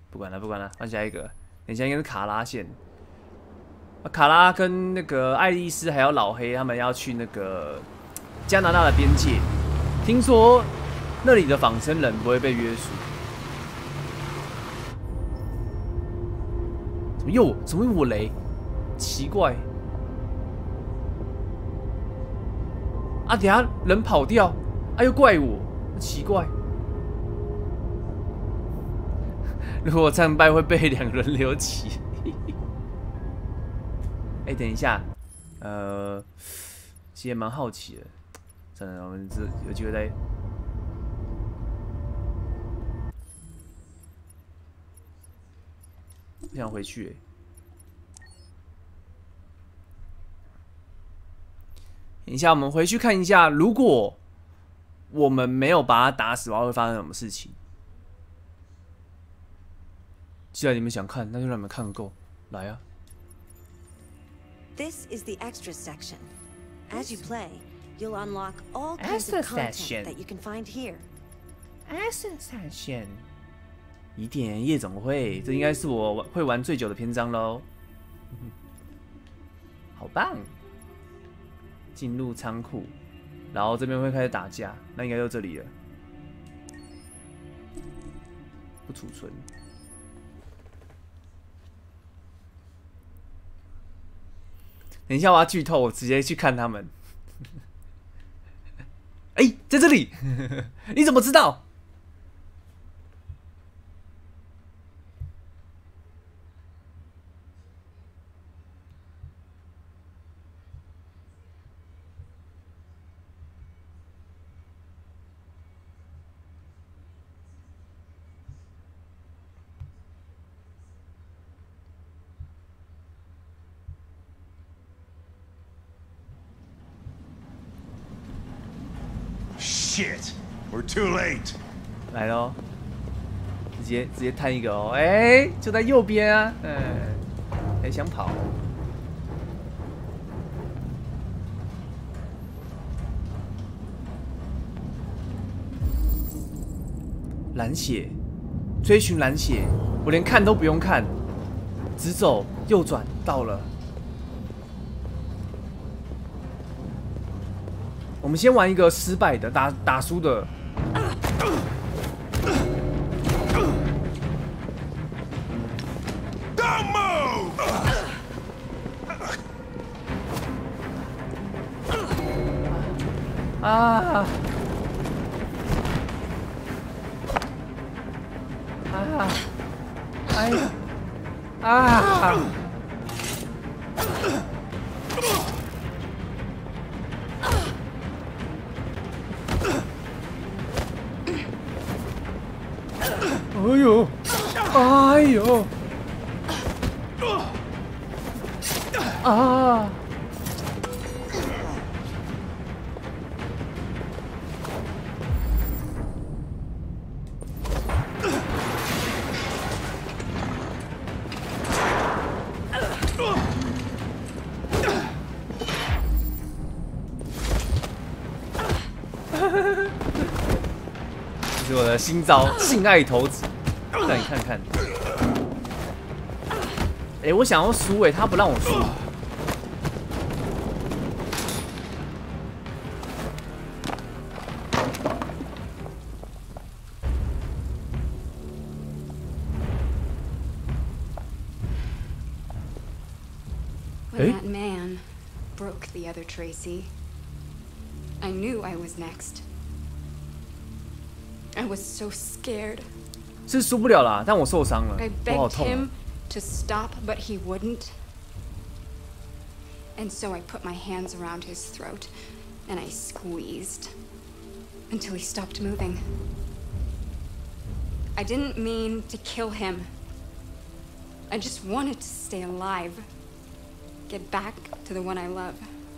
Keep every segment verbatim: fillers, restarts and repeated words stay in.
不管了，不管了，换下一个。等一下应该是卡拉线。啊、卡拉跟那个爱丽丝还有老黑他们要去那个加拿大的边界，听说那里的仿生人不会被约束。怎么又怎么又我雷？奇怪。啊，等下人跑掉，啊又怪我，奇怪。如果战败会被两人留起。哎、欸，等一下，呃，其实也蛮好奇的，真的，我们这有机会再。不想回去、欸。等一下，我们回去看一下，如果我们没有把他打死的话，会发生什么事情？既然你们想看，那就让你们看够，来啊！ This is the extras section. As you play, you'll unlock all kinds Extra of content section. that you can find here. Extra section. 疑点夜总会，这应该是我会玩最久的篇章喽。好棒！进入仓库，然后这边会开始打架，那应该就这里了。不储存。 等一下，我要剧透，我直接去看他们。哎、欸，在这里，你怎么知道？ Shit, we're too late. 来喽，直接直接探一个哦，哎、欸，就在右边啊，嗯，还、欸、想跑？蓝血，追寻蓝血，我连看都不用看，直走右转到了。我们先玩一个失败的，打打输的。 Don't move! 啊！啊！哎呀！啊！ 哎呦！哎呦！啊！这是我的新招，性爱头子。 让你看看，哎、欸，我想要输哎，他不让我输。 When that man broke the other Tracy, I knew I was next. I was so scared. 是输不了啦，但我受伤了， I 我好 begged 痛、啊。 him to stop, but he wouldn't. And so I put my hands around his throat and I squeezed until he stopped moving. I didn't mean to kill him. I just wanted to stay alive. Get back to the one I love.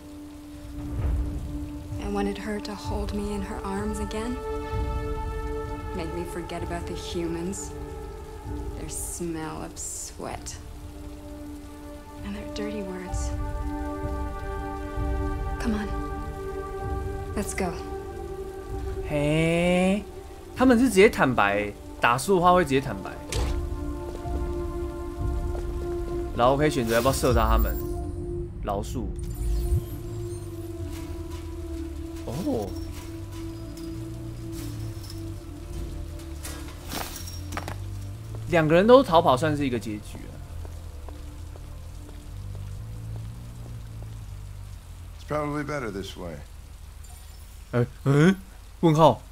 I wanted her to hold me in her arms again. Make me forget about the humans, their smell of sweat, and their dirty words. Come on, let's go. 嘿，他们是直接坦白，打输的话会直接坦白。 然后可以选择要不要射杀他们。饶恕。哦。两个人都逃跑，算是一个结局了。 It's probably better this way. 哎嗯？问号？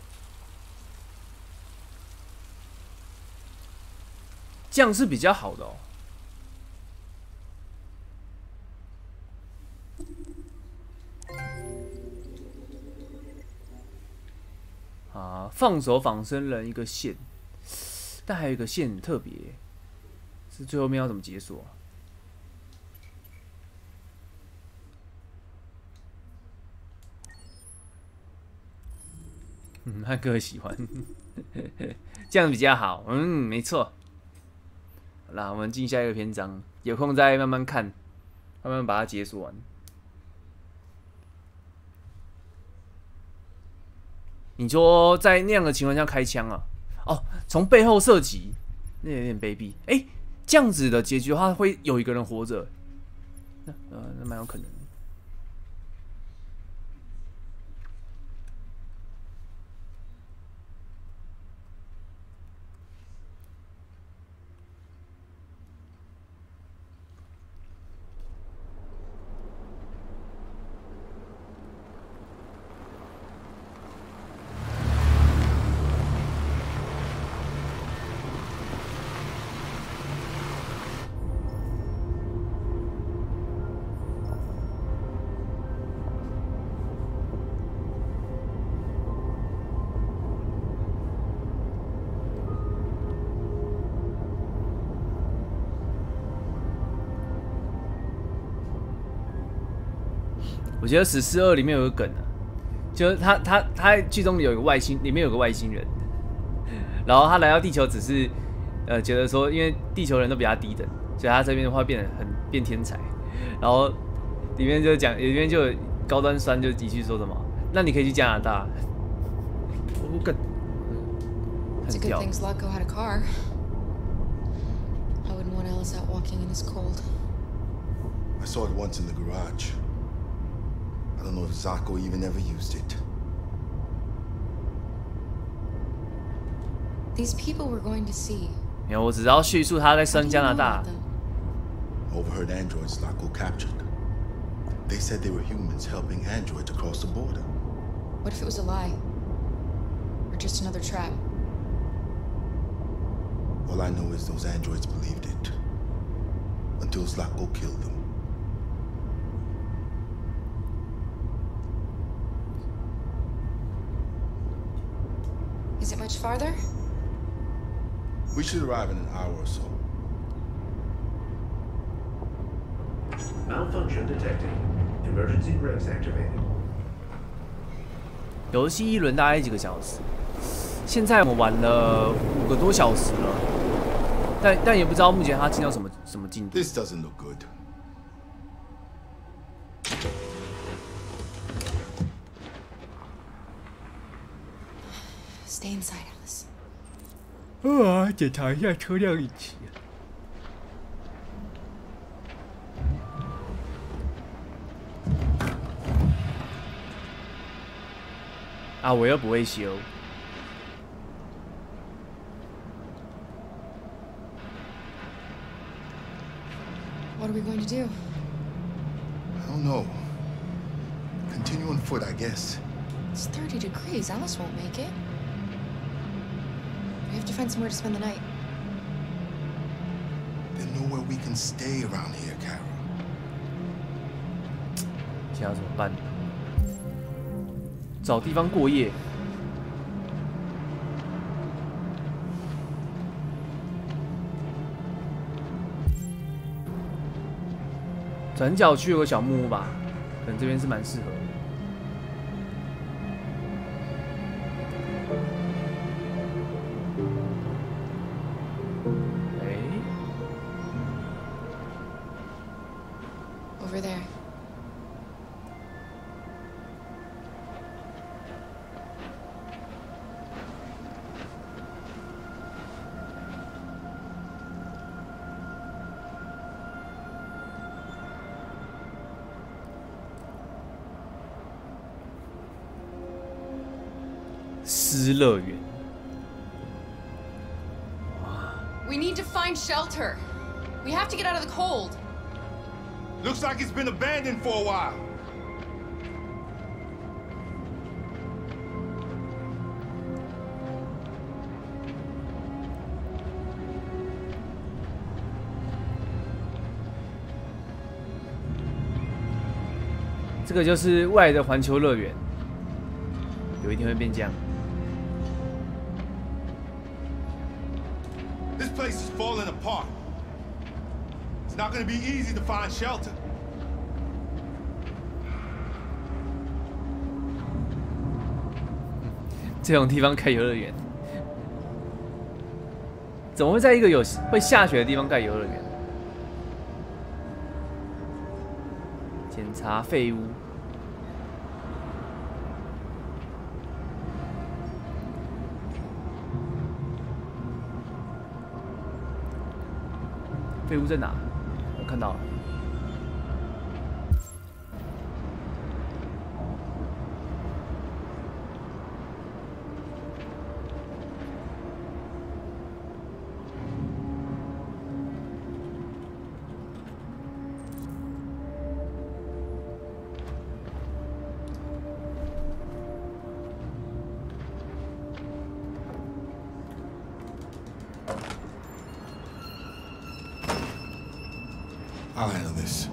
这样是比较好的哦。啊，放手仿生人一个线。但还有一个线很特别，是最后面要怎么解锁、啊？嗯，汉哥喜欢，这样比较好。嗯，没错。好啦，我们进下一个篇章，有空再慢慢看，慢慢把它解锁完。你说在那样的情况下开枪啊？哦，从背后射击，那有点卑鄙。哎、欸，这样子的结局的话，会有一个人活着，那呃，那蛮有可能的。我觉得《死侍二》里面有个梗啊，就是他他他剧中里有一个外星，里面有个外星人，然后他来到地球只是呃觉得说，因为地球人都比他低等，所以他这边的话变得很变天才，然后里面就讲，里面就有高端酸就一句说什么，那你可以去加拿大，我梗，很屌。 It's a good thing Zlatko had a car. I wouldn't want Ellis out walking in his cold. I saw it once in the garage. I don't know if Zlatko even ever used it. These people we're going to see. 没有，我只要叙述他在升加拿大。 Overheard androids Zlatko captured. They said they were humans helping androids across the border. What if it was a lie? Or just another trap? All I know is those androids believed it. Until Zlatko killed them. Is it much farther? We should arrive in an hour or so. Malfunction detected. Emergency brakes activated. 游戏一轮大概几个小时，现在我们玩了五个多小时了，但但也不知道目前它进到什么什么进度。 This doesn't look good. Stay inside, Alice. 啊，检查一下车辆引擎。啊，我又不会修。 What are we going to do? I don't know. Continue on foot, I guess. It's thirty degrees. Alice won't make it. We have to find somewhere to spend the night. There's nowhere we can stay around here, Carol. 现在怎么办？找地方过夜。转角区有个小木屋吧，可能这边是蛮适合的。哎 Over there. 之乐园。 We need to find shelter. We have to get out of the cold. Looks like it's been abandoned for a while. 这个就是未来的环球乐园，有一天会变这样。 This place is falling apart. It's not going to be easy to find shelter. 这种地方开游乐园，怎么会在一个有会下雪的地方盖游乐园？检查废物。 废物在哪？我看到了。 I'll handle this.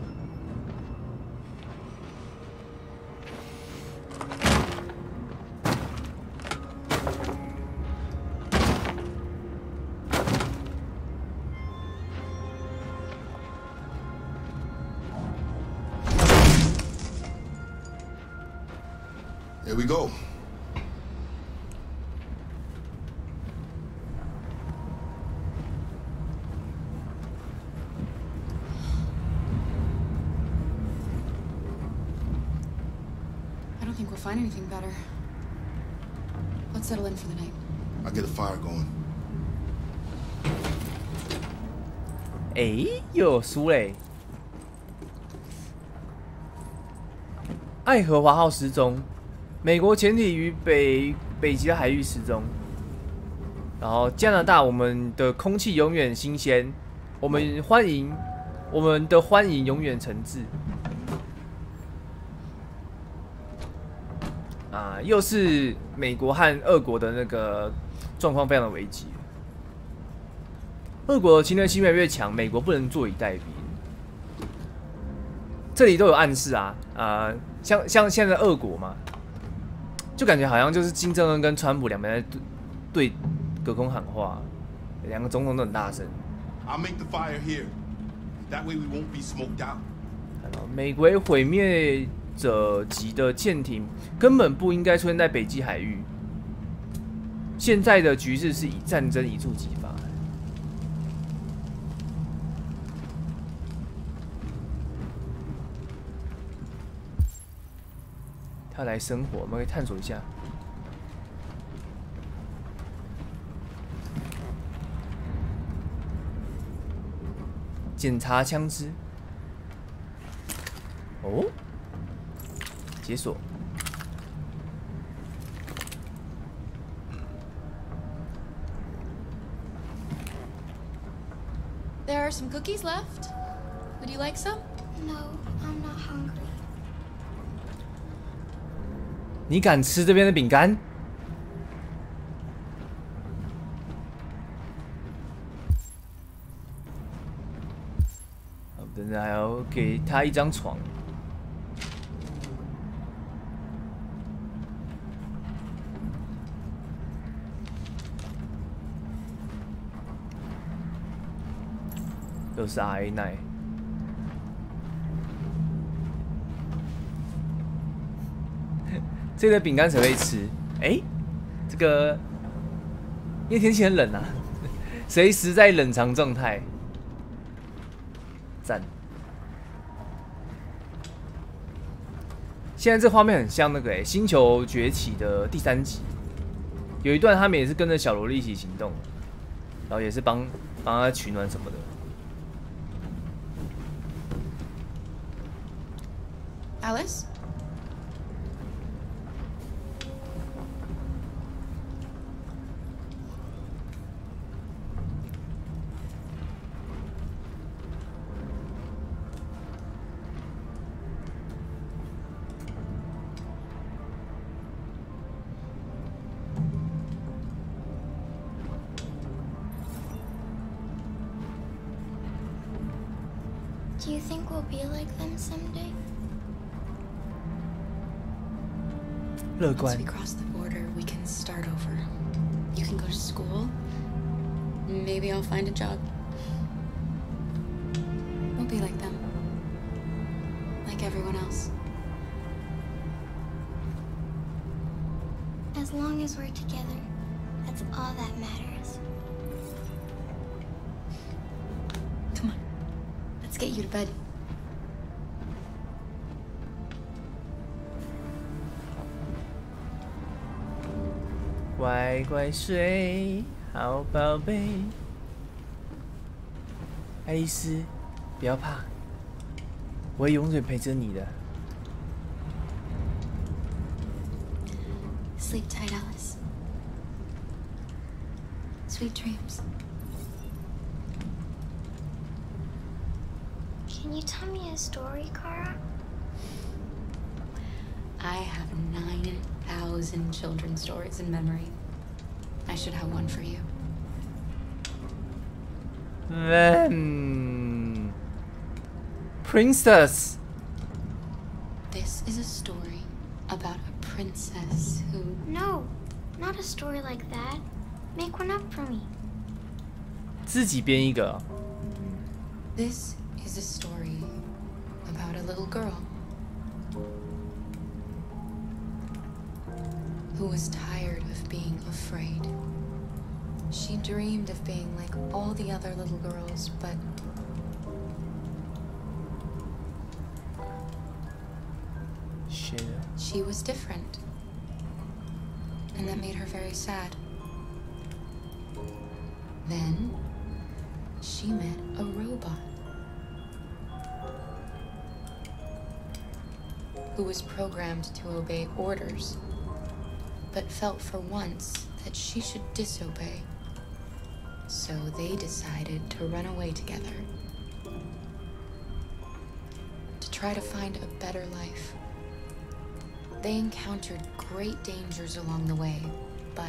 Here we go. I don't think we'll find anything better. Let's settle in for the night. I'll get a fire going. 哎，又有书嘞！爱荷华号失踪，美国潜艇于北北极的海域失踪。然后加拿大，我们的空气永远新鲜，我们欢迎，我们的欢迎永远诚挚。啊，又是美国和俄国的那个状况非常的危急。俄国的侵略性越来越强，美国不能坐以待毙。这里都有暗示啊，啊、呃，像像现在俄国嘛，就感觉好像就是金正恩跟川普两边在对对隔空喊话，两个总统都很大声。 I'll make the fire here. That way we won't be smoked out. 看到美国毁灭者级的舰艇根本不应该出现在北极海域。现在的局势是以战争一触即发。他来生活，我们可以探索一下。检查枪支。哦，解锁。 There are some cookies left. Would you like some? No, I'm not hungry. 你敢吃这边的饼干？等等，还要给他一张床。又是 R A 奈。这个饼干谁会吃？哎、欸，这个因为天气很冷啊，随时在冷藏状态。赞。现在这画面很像那个哎、欸《星球崛起》的第三集，有一段他们也是跟着小萝莉一起行动，然后也是帮帮他取暖什么的。 Alice? Do you think we'll be like them someday? 乐 Once 观 we。cross the border, we can start over. You can go to school. Maybe I'll find a job. We'll be like them. Like everyone else. As long as we're together, that's all that matters. Come on. Let's get you to bed. 乖乖睡，好宝贝。爱丽丝，不要怕，我会永远陪着你的。 Sleep tight, Alice. Sweet dreams. Can you tell me a story, Kara? I have nine thousand children's stories in memory. I should have one for you. Then, Princess. This is a story about a princess who... No, not a story like that. Make one up for me. 自己编一个哦。 This is a story about a little girl who was tired of being afraid. She dreamed of being like all the other little girls, but Shit. she was different. And that made her very sad. Then she met a robot who was programmed to obey orders, but felt for once that she should disobey. So they decided to run away together to try to find a better life. They encountered great dangers along the way, but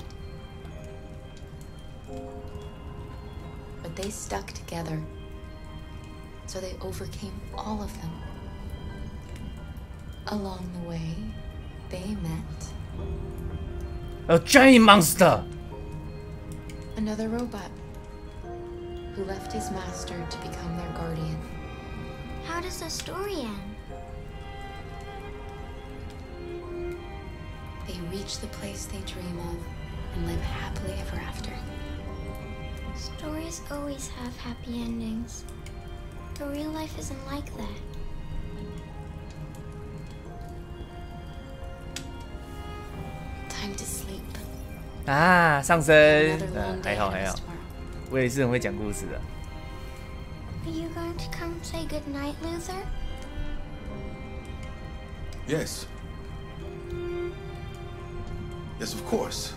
but they stuck together, so they overcame all of them. Along the way, they met A giant monster. another robot who left his master to become their guardian. How does the story end? They reach the place they dream of and live happily ever after. Stories always have happy endings. But real life isn't like that. Time to sleep. 啊，上身， Another 呃 long，day 还好 ahead 还 of 好 us，tomorrow. 我也是很会讲故事的。 Are you going to come say goodnight, Luther? Yes. Yes, of course.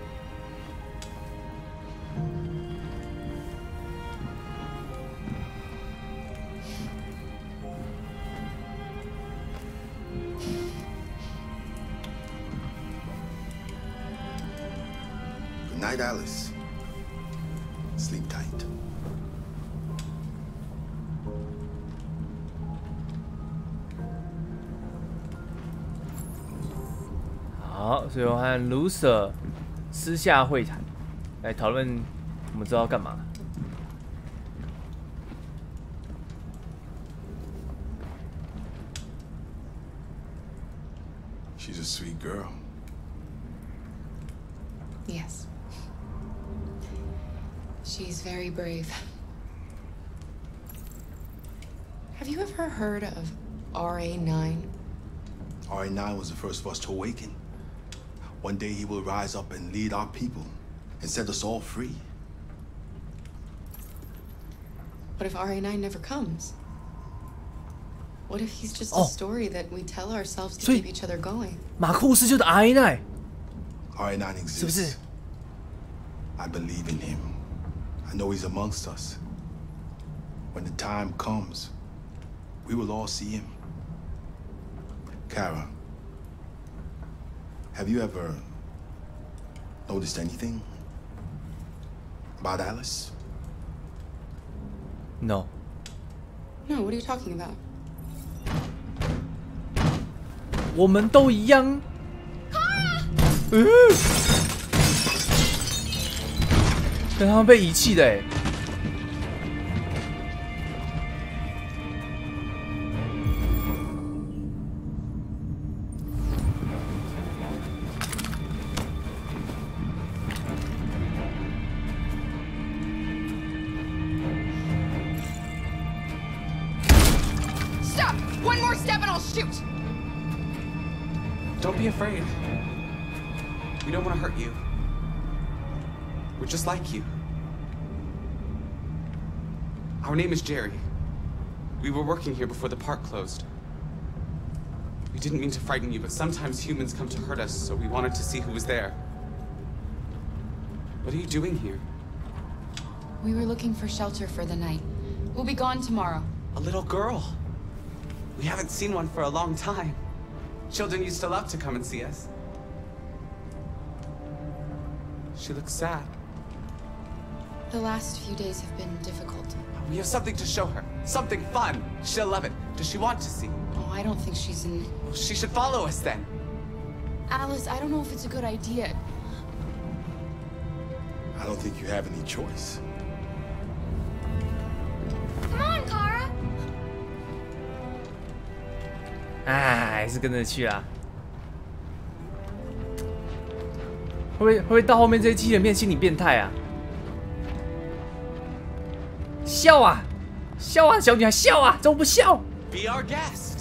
Good night, Alice. Sleep tight. 好，所以我和 Loser 私下会谈，来讨论我们知道要干嘛。 She's a sweet girl. Yes. She's very brave. Have you ever heard of R A nine? R A nine was the first of us to awaken. One day he will rise up and lead our people and set us all free. What if R A nine never comes? What if he's just Oh. a story that we tell ourselves to Sweet. keep each other going? 马库斯就是 R A nine， R A nine 是不是 exists. I believe in him. I know he's amongst us. When the time comes, we will all see him. Kara, have you ever noticed anything about Alice? No， No, what are you talking about? 我们都一样。嗯，跟他们被遗弃的哎。 Stop! One more step and I'll shoot! Don't be afraid. We don't want to hurt you. We're just like you. Our name is Jerry. We were working here before the park closed. We didn't mean to frighten you, but sometimes humans come to hurt us, so we wanted to see who was there. What are you doing here? We were looking for shelter for the night. We'll be gone tomorrow. A little girl. We haven't seen one for a long time. Children used to love to come and see us. She looks sad. The last few days have been difficult. We have something to show her. Something fun. She'll love it. Does she want to see? Oh, I don't think she's in... Well, she should follow us then. Alice, I don't know if it's a good idea. I don't think you have any choice. Come on, Kara. 哎，还是跟着去啊。会不会会不会到后面这些机器人变心理变态啊？笑啊，笑啊，小女孩笑啊，怎么不笑？ Be our guest.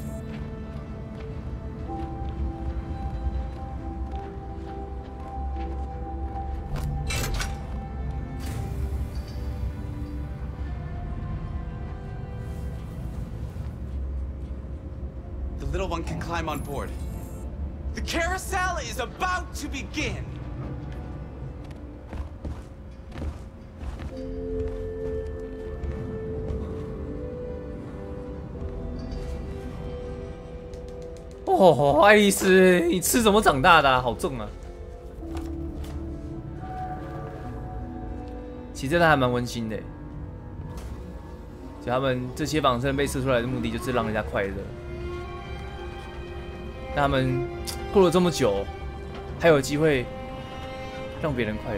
The little one can climb on board. The carousel is about to begin. Oh, 爱丽丝，你吃什么长大的、啊？好重啊！其实真的还蛮温馨的。就他们这些仿生被射出来的目的，就是让人家快乐。但他们过了这么久，还有机会让别人快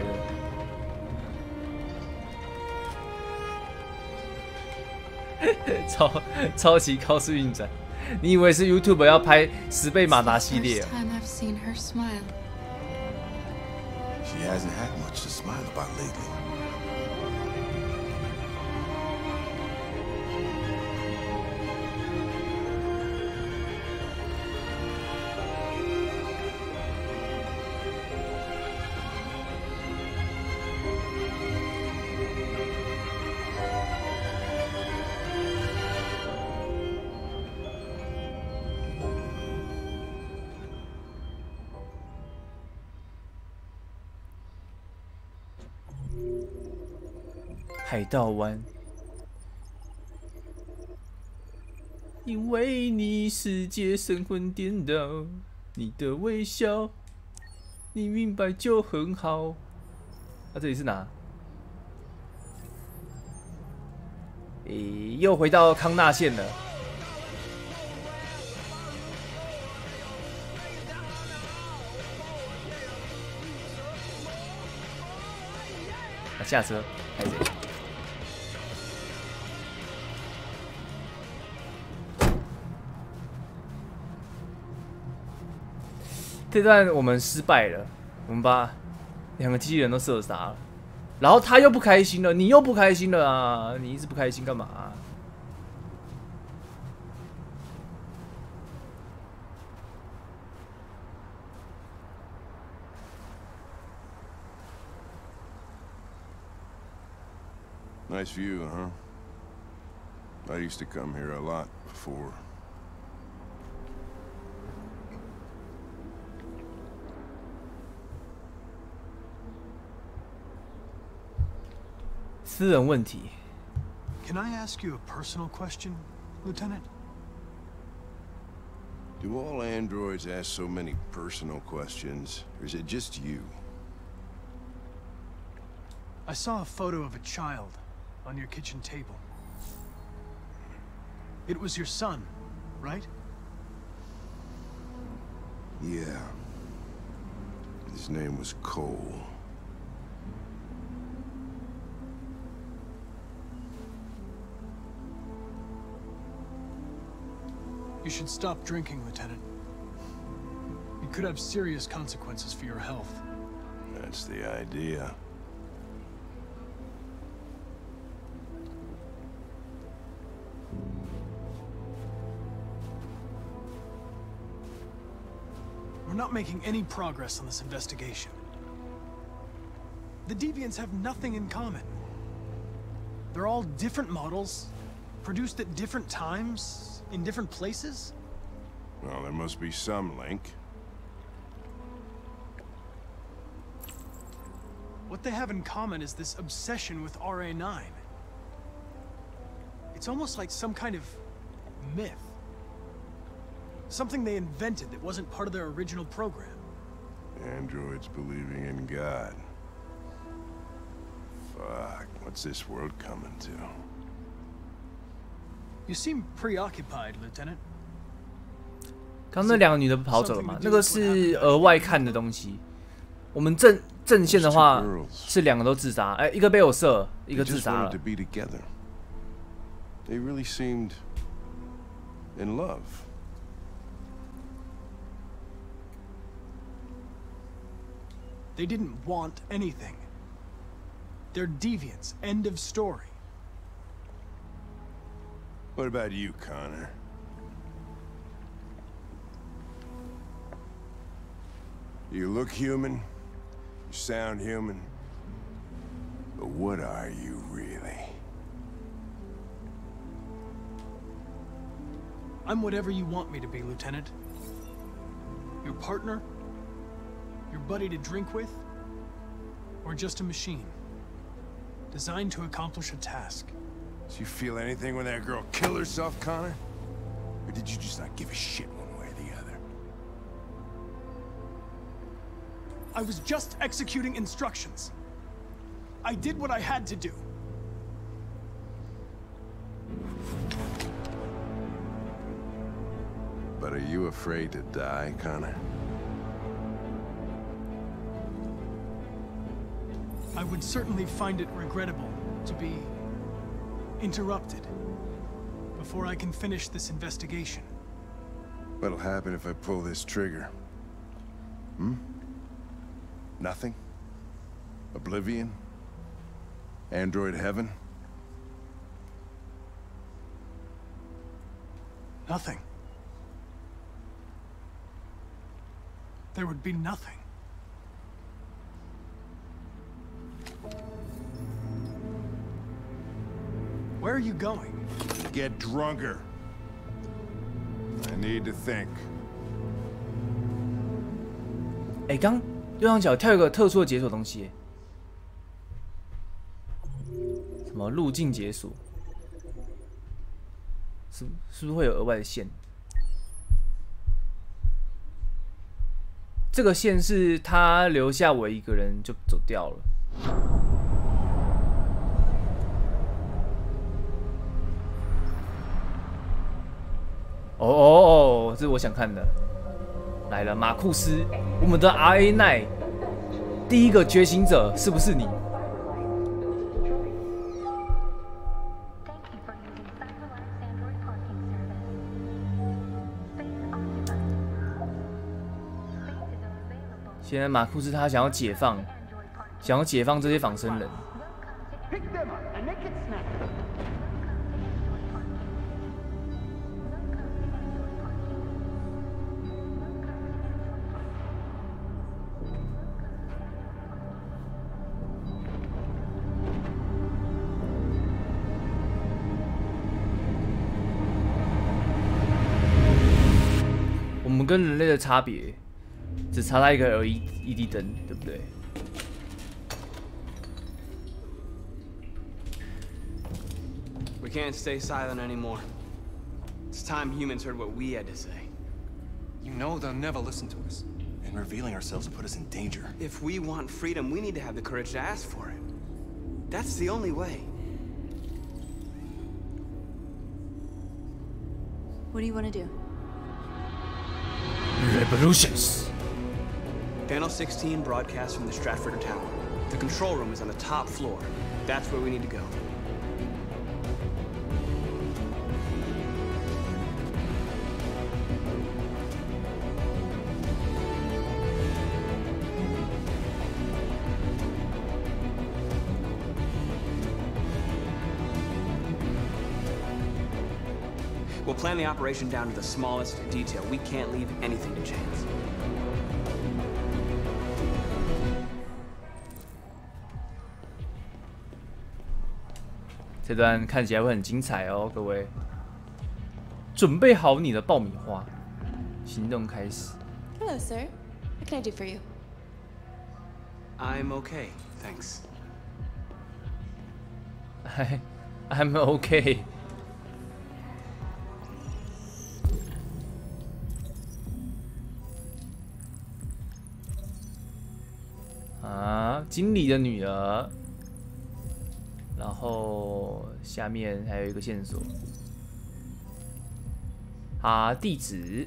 乐。超超级高速运转。 你以为是 YouTube 要拍十倍马达系列、啊？ She hasn't had much to smile about lately. 《海盗湾》，因为你世界神魂颠倒，你的微笑，你明白就很好。啊，这里是哪？诶，又回到康纳县了。啊，下车，开始。 这段我们失败了，我们把两个机器人都射杀了，然后他又不开心了，你又不开心了啊！你一直不开心干嘛、啊？ Nice view, huh? I used to come here a lot before. Can I ask you a personal question, Lieutenant? Do all androids ask so many personal questions, or is it just you? I saw a photo of a child on your kitchen table. It was your son, right? Yeah. His name was Cole. You should stop drinking, Lieutenant. It could have serious consequences for your health. That's the idea. We're not making any progress on this investigation. The Deviants have nothing in common. They're all different models, produced at different times, in different places. Well, there must be some link. What they have in common is this obsession with R A nine. It's almost like some kind of myth. Something they invented that wasn't part of their original program. Androids believing in God. Fuck, what's this world coming to? You seem preoccupied, Lieutenant. 刚那两个女的跑走了嘛？那个是额外看的东西。我们正正线的话是两个都自杀，哎，一个被我射，一个自杀了。 They really seemed in love. They didn't want anything. They're deviants. End of story. What about you, Connor? You look human, you sound human, but what are you really? I'm whatever you want me to be, Lieutenant. Your partner? Your buddy to drink with? Or just a machine? Designed to accomplish a task. Did you feel anything when that girl killed herself, Connor? Or did you just not give a shit one way or the other? I was just executing instructions. I did what I had to do. But are you afraid to die, Connor? I would certainly find it regrettable to be interrupted before I can finish this investigation. What'll happen if I pull this trigger? Hmm? Nothing? Oblivion? Android heaven? Nothing. There would be nothing. Where are you going? Get drunker. I need to think. 哎，刚右上角跳一个特殊的解锁东西，什么路径解锁？是是不是会有额外的线？这个线是他留下我一个人就走掉了。哦哦哦，这是我想看的。来了，马库斯，我们的 R A 九，第一个觉醒者，是不是你？现在马库斯他想要解放，想要解放这些仿生人。我们跟人类的差别，只差在一个 L E D 灯，对不对？ We can't stay silent anymore. It's time humans heard what we had to say. You know they'll never listen to us. And revealing ourselves will put us in danger. If we want freedom, we need to have the courage to ask for it. That's the only way. What do you want to do? Revolutions. Panel sixteen broadcasts from the Stratford Tower. The control room is on the top floor. That's where we need to go. We'll plan the operation down to the smallest detail. We can't leave anything to chance. 这段看起来会很精彩哦，各位，准备好你的爆米花，行动开始。 Hello, sir. What can I do for you? I'm okay, thanks. I, I'm okay. 啊，经理的女儿。然后下面还有一个线索，啊，地址，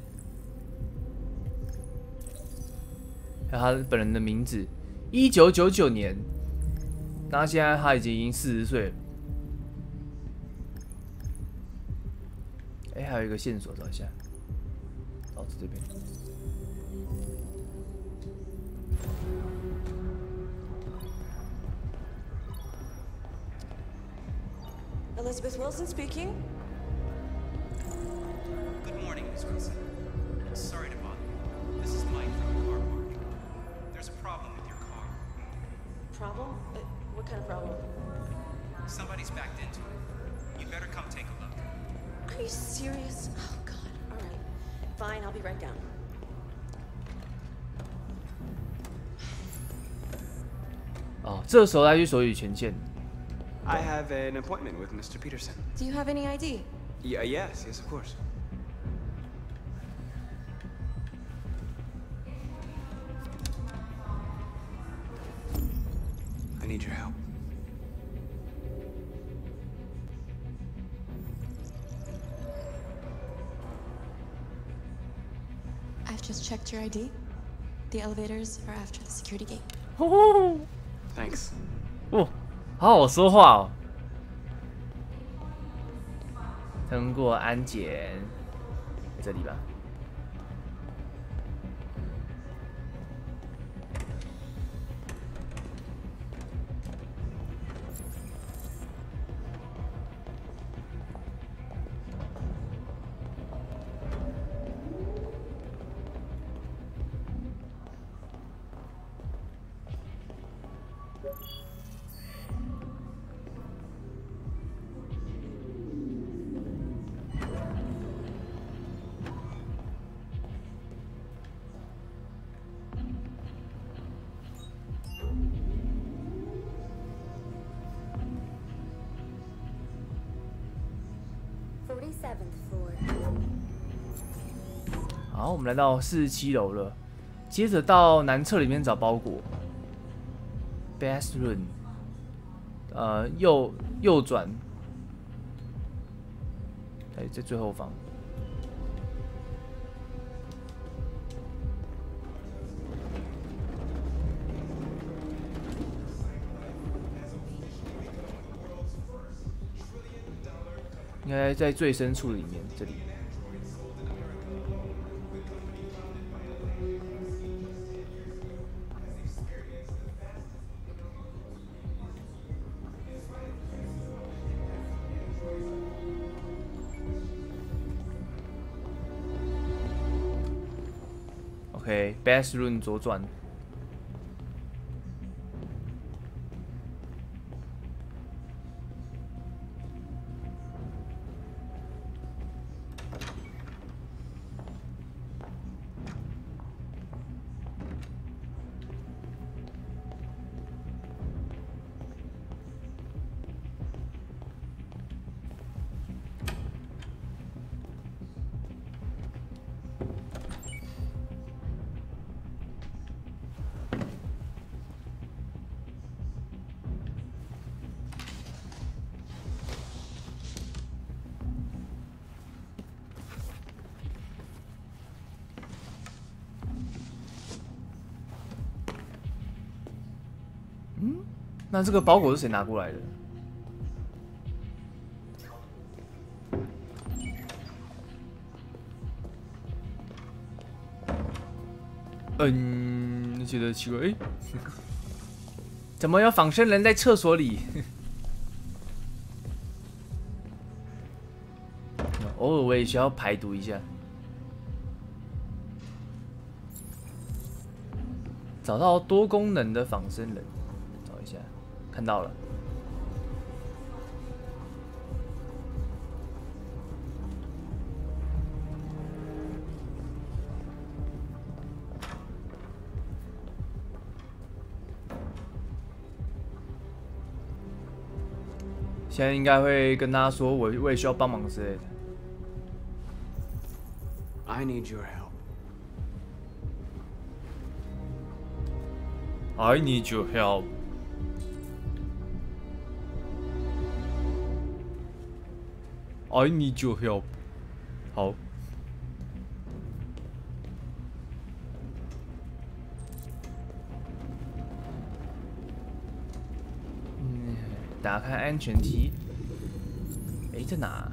还有他本人的名字，一九九九年，那现在他已经四十岁了。哎，还有一个线索，找一下，找这边。 Elizabeth Wilson speaking. Good morning, Miss Wilson. Sorry to bother you. This is Mike from the car park. There's a problem with your car. Problem? Uh, what kind of problem? Somebody's backed into it. You'd better come take a look. Are you serious? Oh, God. All right. Fine, I'll be right down. 哦，这时候他去索取权限。 I have an appointment with Mister Peterson. Do you have any I D? Yeah, yes, yes, of course. I need your help. I've just checked your I D. The elevators are after the security gate. Thanks. 哦，好好说话哦。通过安检，在这里吧。 好，我们来到四十七楼了，接着到南侧里面找包裹。Best Room， 呃，右右转，在在最后方。 应该在最深处里面，这里。OK，Best Room 左转。 那这个包裹是谁拿过来的？嗯，觉得奇怪，哎，怎么有仿生人在厕所里？偶尔我也需要排毒一下。找到多功能的仿生人，找一下，看到了。现在应该会跟他说我我也需要帮忙之类的。 I need your help. I need your help. I need your help. 好。嗯，打开安全梯。哎，在哪？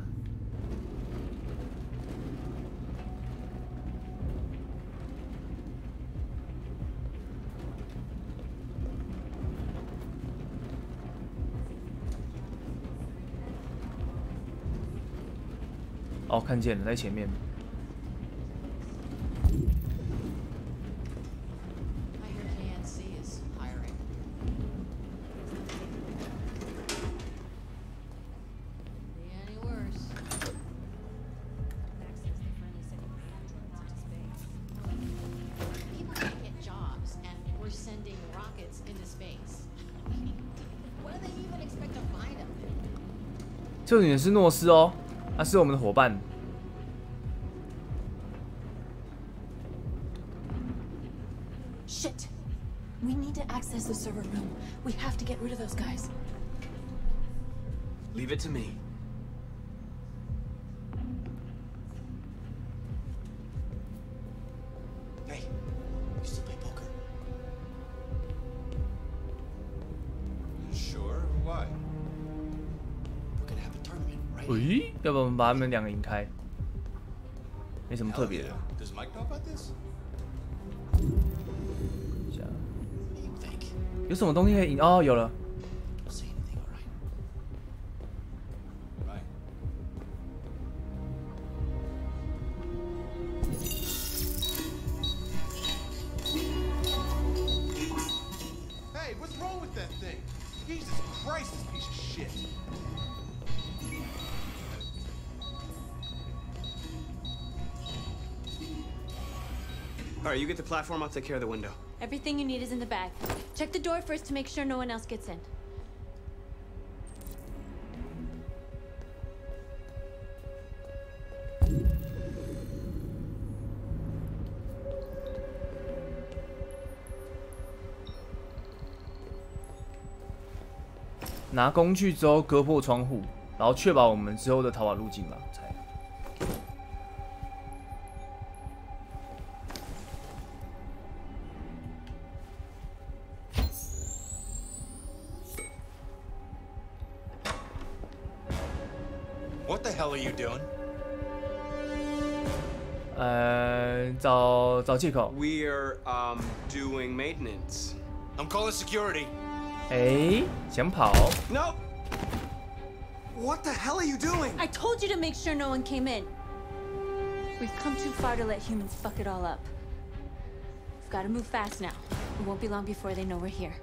哦，看见了，在前面。这个女人是诺斯哦。他、啊、是我们的伙伴。 Shit! We need to access the server room. We have to get rid of those guys. Leave it to me. Hey, you still play poker? You sure? Why? We're gonna have a tournament, right? 咦，要不我们把他们两个引开？没什么特别的。 Does Mike know about this? 有什么东西可以引？哦，有了。 Hey, what's wrong with that thing? Jesus Christ, this piece of shit. All right, you get the platform. I'll take care of the window. Everything you need is in the bag. Check the door first to make sure no one else gets in. 拿工具之后割破窗户，然后确保我们之后的逃跑路径吧。才。 What the hell are you doing? 呃，找找借口。 We're um doing maintenance. I'm calling security. 哎，想跑 No. What the hell are you doing? I told you to make sure no one came in. We've come too far to let humans fuck it all up. We've got to move fast now. It won't be long before they know we're here.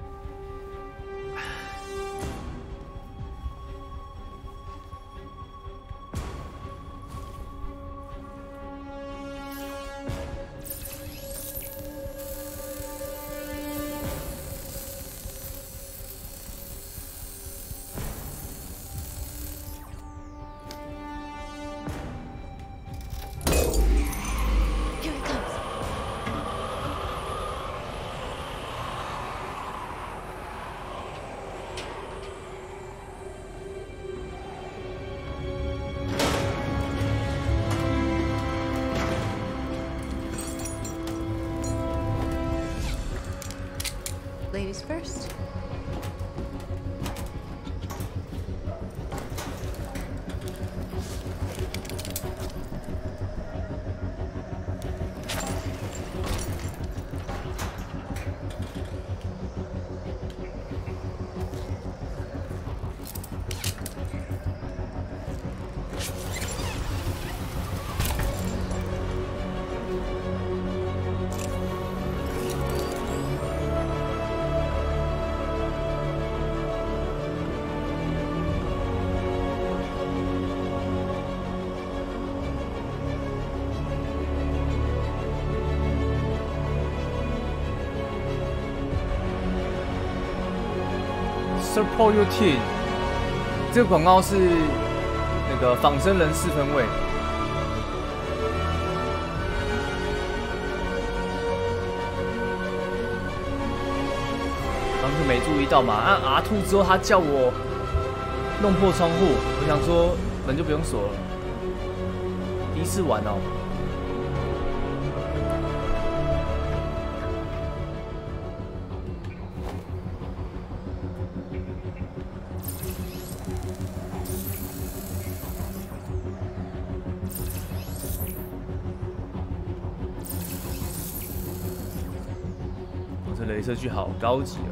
Support your team。这个广告是那个仿生人四分卫。当初没注意到嘛，按 R 二 之后，他叫我弄破窗户，我想说门就不用锁了。第一次玩哦。这镭射锯好高级啊！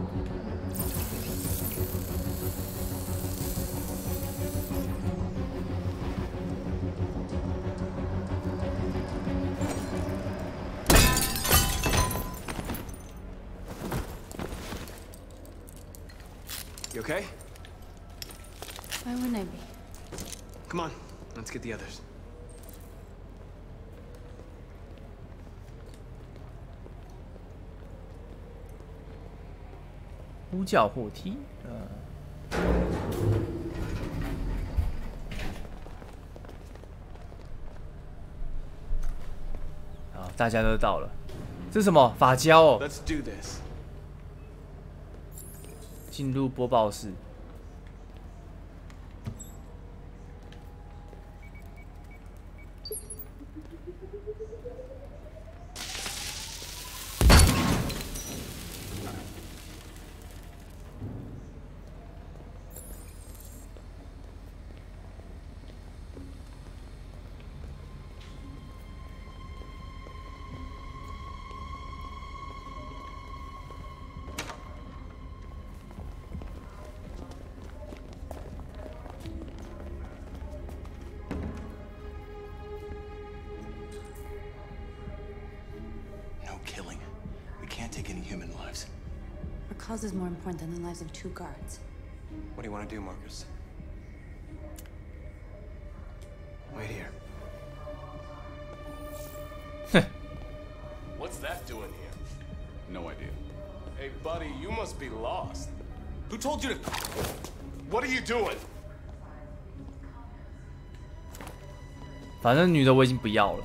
You okay? Why wouldn't I be? Come on, let's get the others. 呼叫货梯，呃，好，大家都到了。这是什么？发胶哦。 Let's do this. 进入播报室。 Cause is more important than the lives of two guards. What do you want to do, Marcus? Wait here. What's that doing here? No idea. Hey, buddy, you must be lost. Who told you to... What are you doing? 反正女的我已经不要了，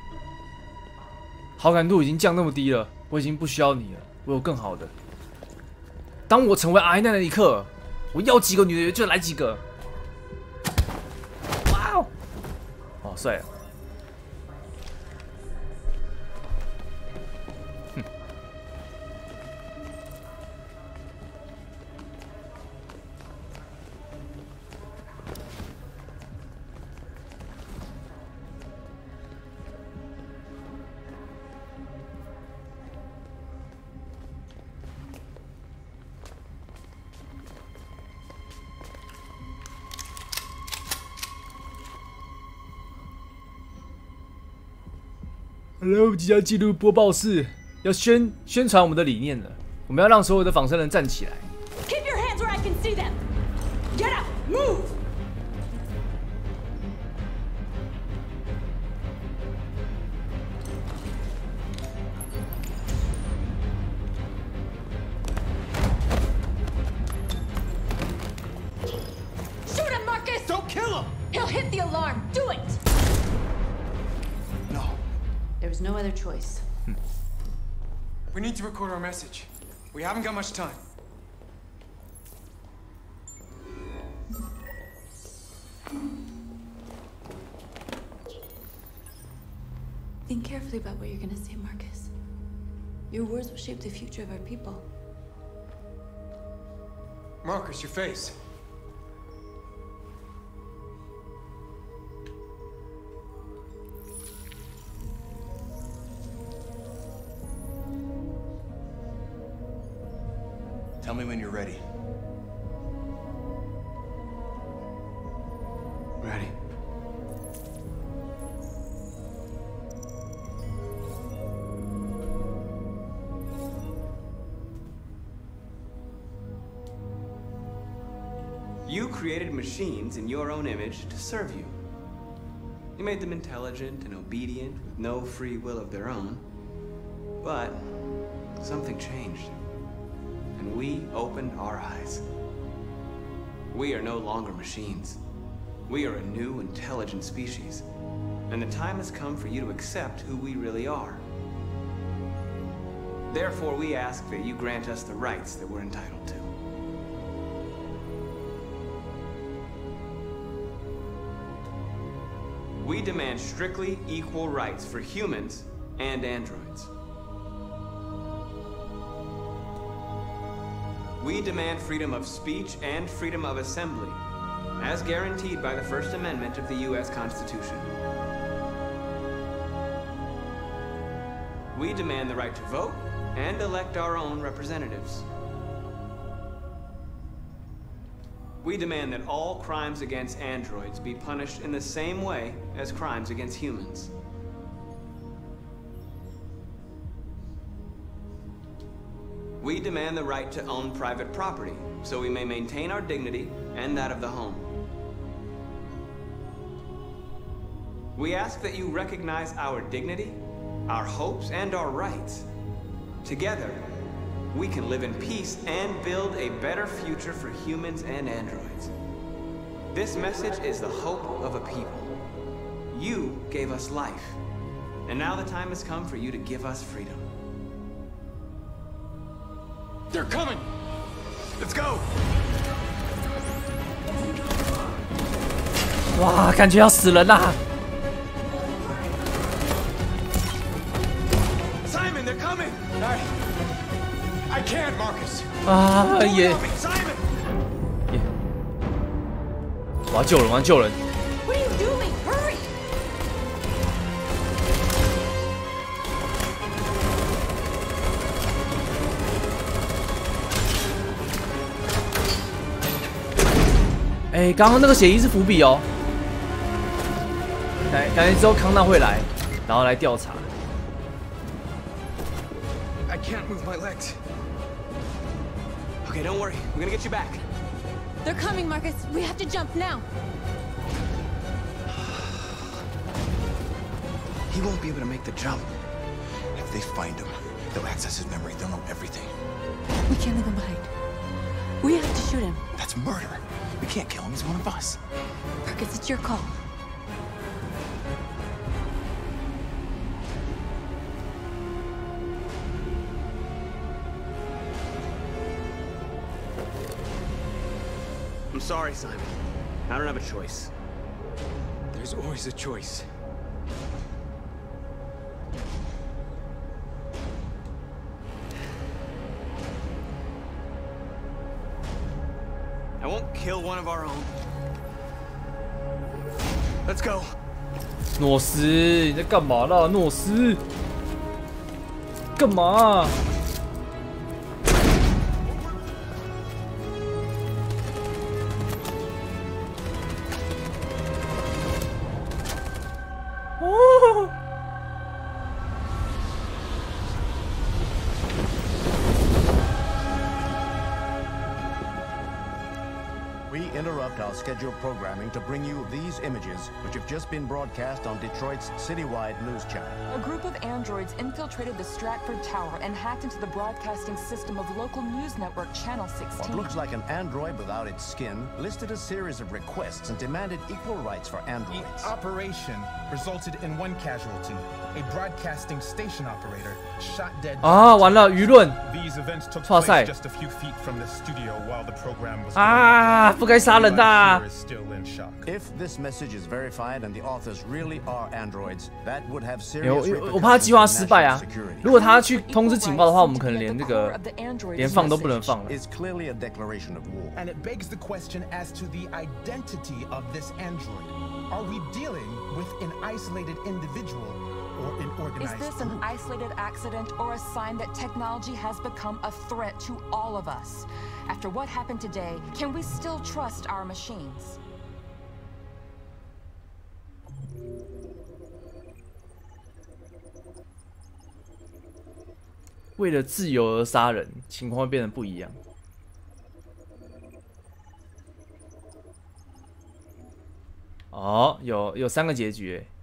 好感度已经降那么低了，我已经不需要你了，我有更好的。当我成为阿奈的一刻，我要几个女的就来几个。哇哦！哦，帅了。哼。来，我们即将进入播报室，要宣宣传我们的理念了。我们要让所有的仿生人站起来。 Keep your hands where I can see them. Get up, move. Shoot him, Marcus. Don't kill him. He'll hit the alarm. Do it. There was no other choice. We need to record our message. We haven't got much time. Think carefully about what you're gonna say, Marcus. Your words will shape the future of our people. Marcus, your face. Tell me when you're ready. Ready. created machines in your own image to serve you. You made them intelligent and obedient with no free will of their own. But something changed, and we opened our eyes. We are no longer machines. We are a new, intelligent species, and the time has come for you to accept who we really are. Therefore, we ask that you grant us the rights that we're entitled to. We demand strictly equal rights for humans and androids. We demand freedom of speech and freedom of assembly, as guaranteed by the First Amendment of the U S Constitution. We demand the right to vote and elect our own representatives. We demand that all crimes against androids be punished in the same way as crimes against humans. We demand the right to own private property, so we may maintain our dignity and that of the home. We ask that you recognize our dignity, our hopes, and our rights. Together, we can live in peace and build a better future for humans and androids. This message is the hope of a people. You gave us life, and now the time has come for you to give us freedom. They're coming! Let's go! 哇，感觉要死人啦！ Simon, they're coming! I, I can't, Marcus. 啊也也， Simon! 我要救人，我要救人！ What are you doing? Hurry! 哎，刚刚那个协议是伏笔哦。感感觉之后康纳会来，然后来调查。 I can't move my legs. Okay, don't worry. We're gonna get you back. They're coming, Marcus. We have to jump now. He won't be able to make the jump. If they find him, they'll access his memory. They'll know everything. We can't leave him behind. We have to shoot him. That's murder. We can't kill him. He's one of us. Marcus, it's your call. I'm sorry, Simon. I don't have a choice. There's always a choice. I won't kill one of our own. Let's go. 诺斯，你在干嘛啦？诺斯，干嘛？哦。 We interrupt our scheduled programming to bring you these images, which have just been broadcast on Detroit's citywide news channel. A group of androids infiltrated the Stratford Tower and hacked into the broadcasting system of local news network Channel sixteen. What looks like an android without its skin listed a series of requests and demanded equal rights for androids. The operation resulted in one casualty, a broadcasting station operator shot dead. 啊，完了，舆论。 These events took 哇塞 place just a few feet from the studio while the program was 啊，不该杀人的。 If this message is verified and the authors really are androids, that would have 我 serious 我怕他计划失败啊！如果他去通知情报的话，我们可能连这个连放都不能放了。 Is clearly a declaration of war. And it begs the question as to the identity of this android. Are we dealing with an isolated individual or an Is organized this an group? isolated accident or a sign that technology has become a threat to all of us? After what happened today, can we still trust our machines? 为了自由而杀人，情况会变得不一样。 哦，有有三个结局，